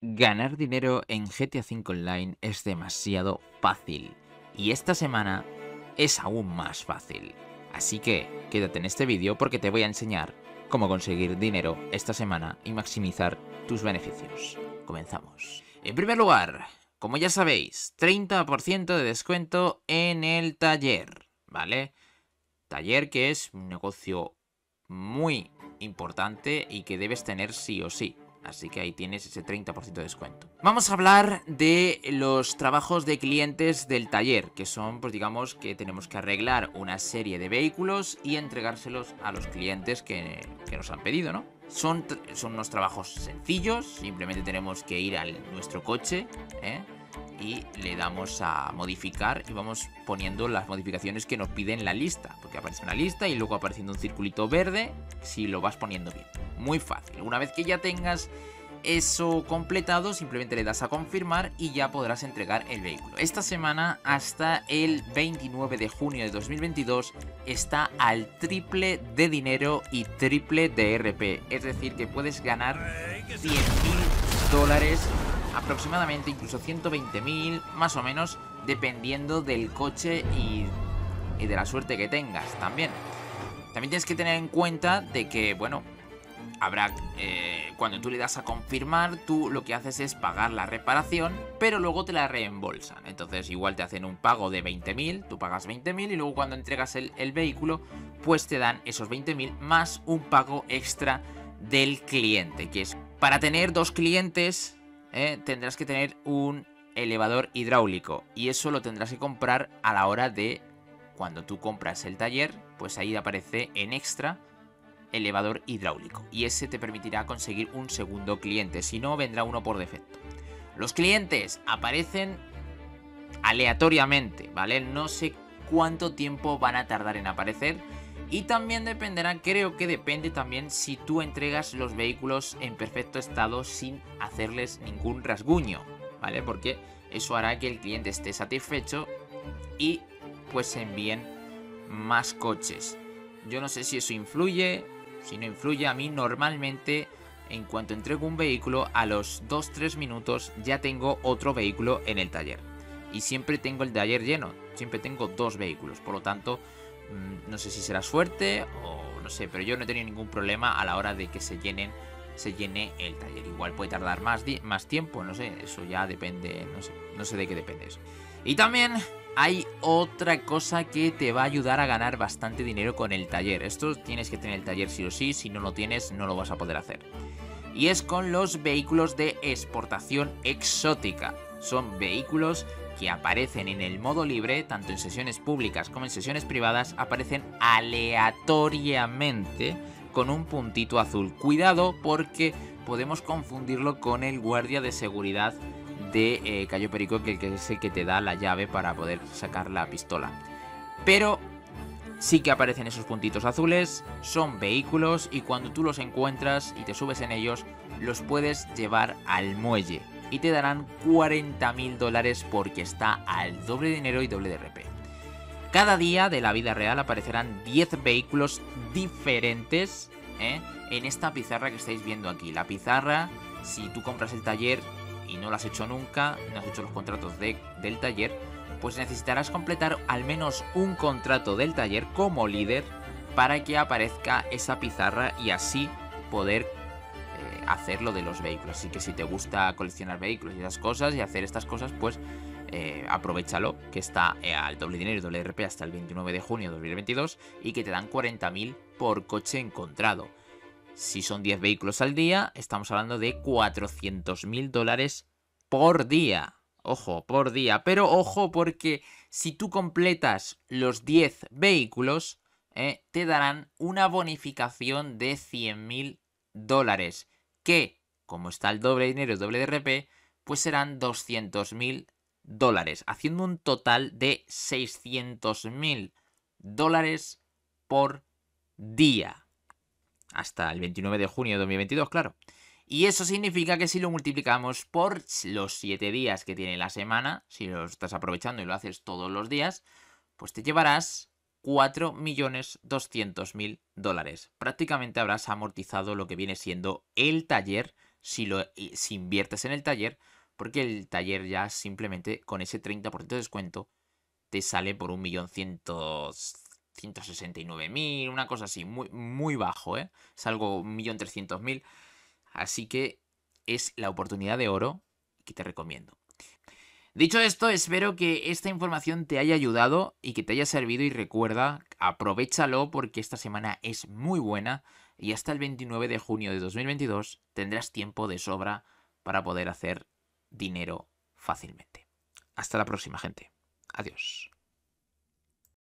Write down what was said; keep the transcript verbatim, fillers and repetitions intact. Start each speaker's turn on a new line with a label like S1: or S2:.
S1: Ganar dinero en G T A cinco Online es demasiado fácil y esta semana es aún más fácil. Así que quédate en este vídeo porque te voy a enseñar cómo conseguir dinero esta semana y maximizar tus beneficios. Comenzamos. En primer lugar, como ya sabéis, treinta por ciento de descuento en el taller, ¿vale? Taller que es un negocio muy importante y que debes tener sí o sí. Así que ahí tienes ese treinta por ciento de descuento. Vamos a hablar de los trabajos de clientes del taller, que son, pues digamos, que tenemos que arreglar una serie de vehículos y entregárselos a los clientes que, que nos han pedido, ¿no? Son, son unos trabajos sencillos, simplemente tenemos que ir a nuestro coche, ¿eh? Y le damos a modificar y vamos poniendo las modificaciones que nos piden la lista, porque aparece una lista y luego apareciendo un circulito verde si lo vas poniendo bien. Muy fácil. Una vez que ya tengas eso completado, simplemente le das a confirmar y ya podrás entregar el vehículo. Esta semana hasta el veintinueve de junio de dos mil veintidós está al triple de dinero y triple de R P, es decir que puedes ganar cien mil dólares aproximadamente, incluso ciento veinte mil, más o menos, dependiendo del coche y, y de la suerte que tengas también. También tienes que tener en cuenta de que, bueno, habrá, eh, cuando tú le das a confirmar, tú lo que haces es pagar la reparación, pero luego te la reembolsan. Entonces igual te hacen un pago de veinte mil, tú pagas veinte mil y luego cuando entregas el, el vehículo, pues te dan esos veinte mil más un pago extra del cliente, que es para tener dos clientes. Eh, tendrás que tener un elevador hidráulico y eso lo tendrás que comprar a la hora de cuando tú compras el taller, pues ahí aparece en extra elevador hidráulico y ese te permitirá conseguir un segundo cliente, si no vendrá uno por defecto. Los clientes aparecen aleatoriamente, ¿vale? No sé cuánto tiempo van a tardar en aparecer. Y también dependerá, creo que depende también si tú entregas los vehículos en perfecto estado sin hacerles ningún rasguño, ¿vale? Porque eso hará que el cliente esté satisfecho y pues se envíen más coches. Yo no sé si eso influye, si no influye. A mí normalmente en cuanto entrego un vehículo a los dos tres minutos ya tengo otro vehículo en el taller. Y siempre tengo el taller lleno, siempre tengo dos vehículos, por lo tanto no sé si será suerte o no sé, pero yo no he tenido ningún problema a la hora de que se llenen se llene el taller. Igual puede tardar más, más tiempo, no sé, eso ya depende, no sé, no sé de qué depende eso. Y también hay otra cosa que te va a ayudar a ganar bastante dinero con el taller. Esto tienes que tener el taller sí o sí, si no lo tienes no lo vas a poder hacer. Y es con los vehículos de exportación exótica. Son vehículos que aparecen en el modo libre, tanto en sesiones públicas como en sesiones privadas, aparecen aleatoriamente con un puntito azul. Cuidado porque podemos confundirlo con el guardia de seguridad de eh, Cayo Perico, que es el que te da la llave para poder sacar la pistola. Pero sí que aparecen esos puntitos azules, son vehículos y cuando tú los encuentras y te subes en ellos, los puedes llevar al muelle. Y te darán cuarenta mil dólares porque está al doble de dinero y doble de R P. Cada día de la vida real aparecerán diez vehículos diferentes, ¿eh? En esta pizarra que estáis viendo aquí. La pizarra, si tú compras el taller y no lo has hecho nunca, no has hecho los contratos de, del taller, pues necesitarás completar al menos un contrato del taller como líder para que aparezca esa pizarra y así poder hacer lo de los vehículos. Así que si te gusta coleccionar vehículos y esas cosas y hacer estas cosas, pues eh, aprovechalo, que está eh, al doble dinero y doble R P hasta el veintinueve de junio de dos mil veintidós y que te dan cuarenta mil por coche encontrado. Si son diez vehículos al día, estamos hablando de cuatrocientos mil dólares por día. Ojo, por día. Pero ojo porque si tú completas los diez vehículos, eh, te darán una bonificación de cien mil dólares. Que, como está el doble de dinero y el doble de R P, pues serán doscientos mil dólares, haciendo un total de seiscientos mil dólares por día. Hasta el veintinueve de junio de dos mil veintidós, claro. Y eso significa que si lo multiplicamos por los siete días que tiene la semana, si lo estás aprovechando y lo haces todos los días, pues te llevarás cuatro millones doscientos mil dólares. Prácticamente habrás amortizado lo que viene siendo el taller si, lo, si inviertes en el taller, porque el taller ya simplemente con ese treinta por ciento de descuento te sale por un millón ciento sesenta y nueve mil, una cosa así, muy, muy bajo, ¿eh? Es algo un millón trescientos mil. Así que es la oportunidad de oro que te recomiendo. Dicho esto, espero que esta información te haya ayudado y que te haya servido, y recuerda, aprovéchalo porque esta semana es muy buena y hasta el veintinueve de junio de dos mil veintidós tendrás tiempo de sobra para poder hacer dinero fácilmente. Hasta la próxima, gente. Adiós.